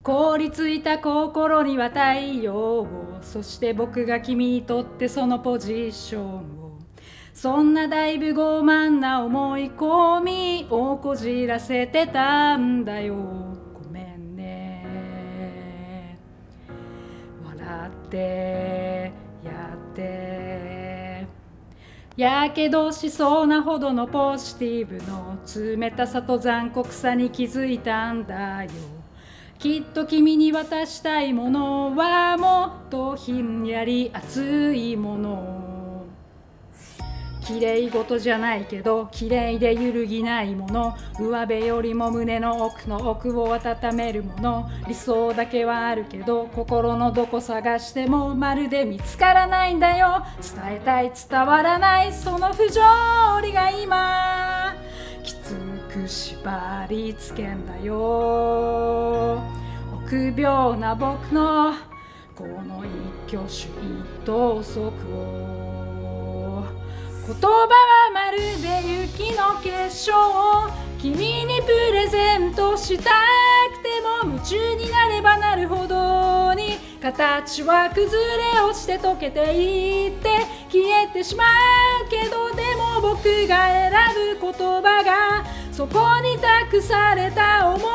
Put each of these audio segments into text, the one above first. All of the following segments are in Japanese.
凍りついた心には太陽を、そして僕が君にとってそのポジションを、そんなだいぶ傲慢な思い込みをこじらせてたんだよ。ごめんね。笑ってやってやけどしそうなほどのポジティブの冷たさと残酷さに気づいたんだよ。きっと君に渡したいものはもっとひんやり熱いもの。綺麗事じゃないけど綺麗で揺るぎないもの。上辺よりも胸の奥の奥を温めるもの。理想だけはあるけど心のどこ探してもまるで見つからないんだよ。伝えたい伝わらないその不条理が今きつく縛りつけんだよ。臆病な僕のこの一挙手一投足を、言葉はまるで雪の結晶を君にプレゼントしたくても夢中になればなるほどに形は崩れ落ちて溶けていって消えてしまうけど、でも僕が選ぶ言葉がそこに託された思いが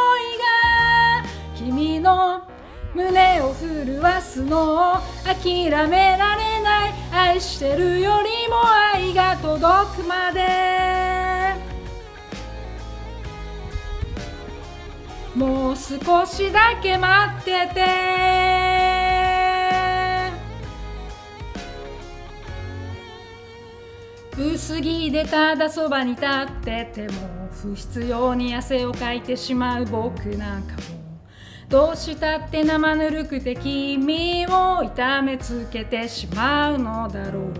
君の胸を震わすのを諦められない。愛してるよりも愛が届くまでもう少しだけ待ってて。薄着でただそばに立ってても不必要に汗をかいてしまう僕なんかも、どうしたって生ぬるくて君を痛めつけてしまうのだろう。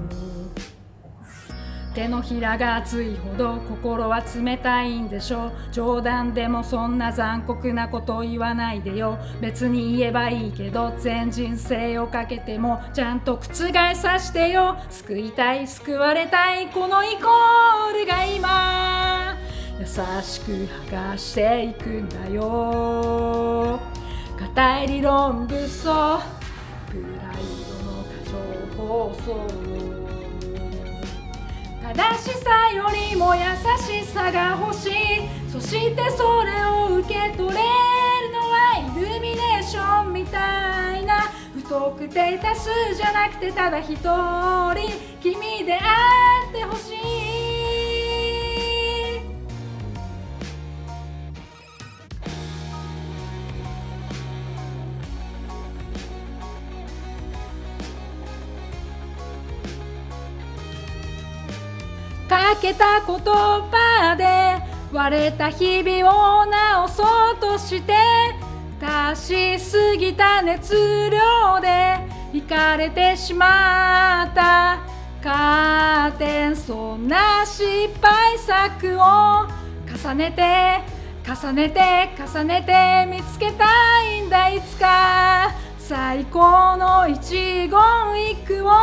手のひらが熱いほど心は冷たいんでしょう。冗談でもそんな残酷なこと言わないでよ。別に言えばいいけど全人生をかけてもちゃんと覆さしてよ。救いたい救われたいこのイコールが今優しく剥がしていくんだよ。固い理論武装プライドの過剰放送、正しさよりも優しさが欲しい。そしてそれを受け取れるのはイルミネーションみたいな不特定多数じゃなくてただ一人君であってほしい。かけた言葉で割れた日々を直そうとして足しすぎた熱量で惹かれてしまったカーテン。そんな失敗作を重ねて重ねて重ねて見つけたいんだ。いつか最高の一言一句を。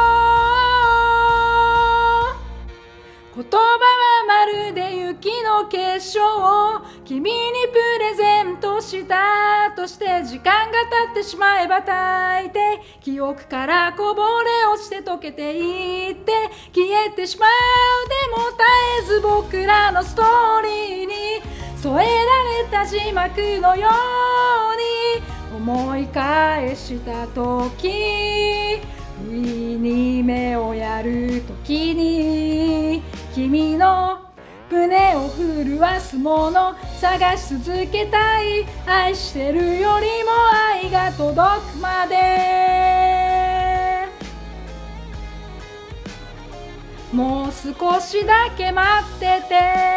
言葉はまるで雪の結晶を君にプレゼントしたとして時間が経ってしまえば大抵記憶からこぼれ落ちて溶けていって消えてしまう。でも絶えず僕らのストーリーに添えられた字幕のように思い返した時、不意に目をやる時に君の胸を震わすもの探し続けたい。愛してるよりも愛が届くまでもう少しだけ待ってて。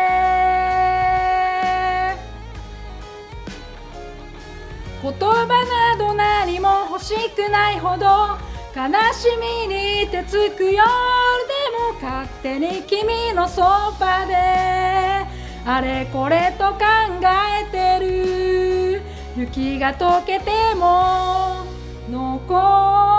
言葉など何も欲しくないほど悲しみに手つく夜でも勝手に君のそばであれこれと考えてる。雪が溶けても残る